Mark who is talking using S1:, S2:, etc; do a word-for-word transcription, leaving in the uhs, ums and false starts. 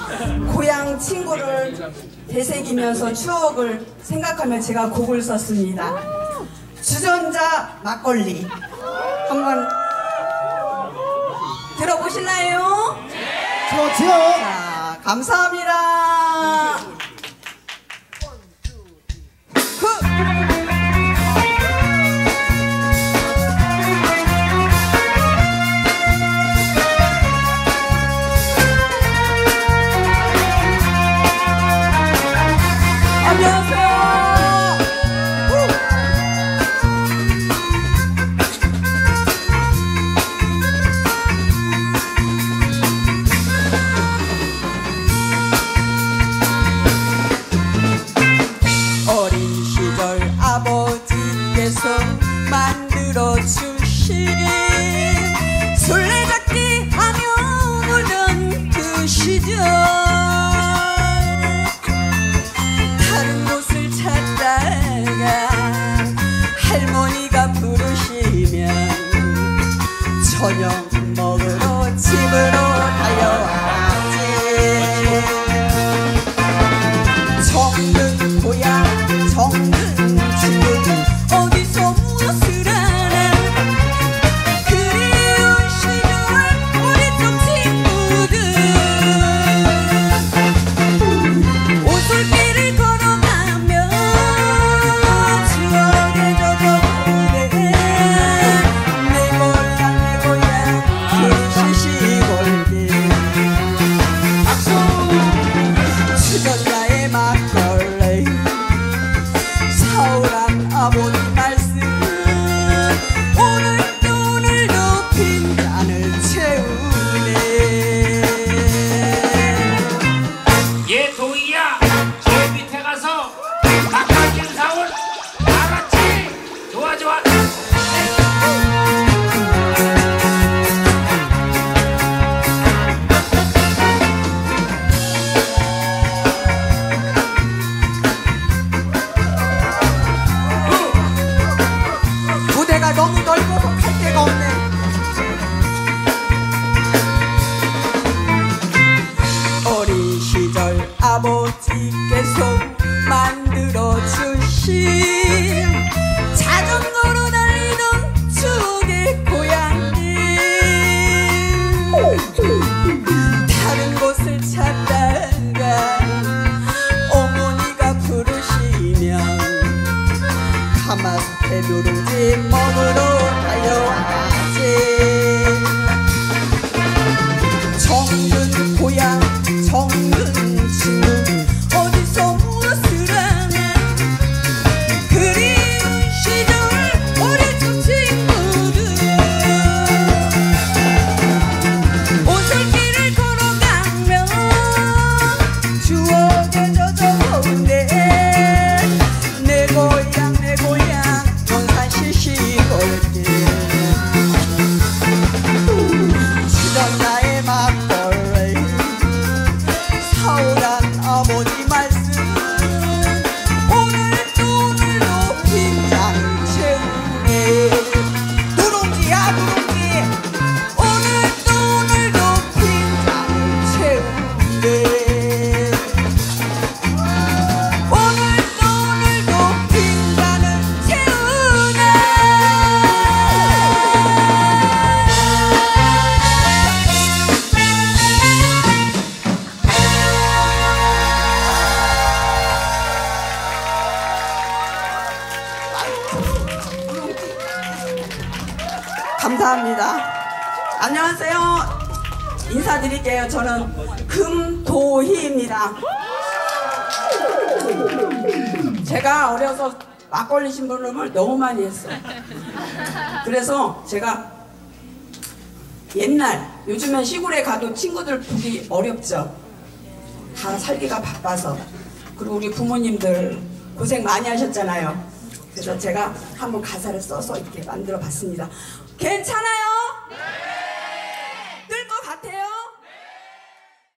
S1: 고향 친구를 되새기면서 추억을 생각하며 제가 곡을 썼습니다. 주전자 막걸리 한번 들어보실래요?
S2: 좋죠.
S1: 자, 감사합니다.
S3: 만들어 주신 술래잡기 하며 울던 그 시절 다른 곳을 찾다가 할머니가 부르시면 저녁 먹으러 집으로 달려왔지. 정든 고향 정든 친구 어디서 무엇을 하나 그리운 시절 어렸던 친구들 오솔길을 걸어가며 추억에 젖어오네. 내 고향 내 고향 그 시시골길 박수 주전자의 막걸리 서울한 아버님 말씀 오늘도 오늘도 빈잔을 채우네.
S4: 얘 도희야 저 밑에 가서 막걸리 사올 알았지? 좋아 좋아.
S3: 무대가 너무 넓어서 갈 데가 없네. 어린 시절 아버지께서 만들어 주신 자전거로 달리던 추억의 고향길 다른 곳을 찾다가 어머니가 부르시면 가마솥에 누룽지 먹으러 달려왔지. 정든 고향 정든 친구 어디서 무엇을 하나 그리운 시절 어렸던 친구들 오솔길을 걸어가며 추억에 젖어오네. 내 고향 내 고향 논산 시시골길 주전자의 막걸리 서울한 아버지 말씀 오늘도 오늘도 빈잔을 채우네. 누룽지야 누룽지 오늘도 오늘도 빈잔을 채우네. 오늘도 오늘도 빈잔을 채우네.
S1: 감사합니다. 안녕하세요. 인사드릴게요. 저는 금도희입니다. 제가 어려서 막걸리 심부름을 너무 많이 했어요. 그래서 제가 옛날 요즘엔 시골에 가도 친구들 보기 어렵죠. 다 살기가 바빠서. 그리고 우리 부모님들 고생 많이 하셨잖아요. 그래서 제가 한번 가사를 써서 이렇게 만들어 봤습니다. 괜찮아요.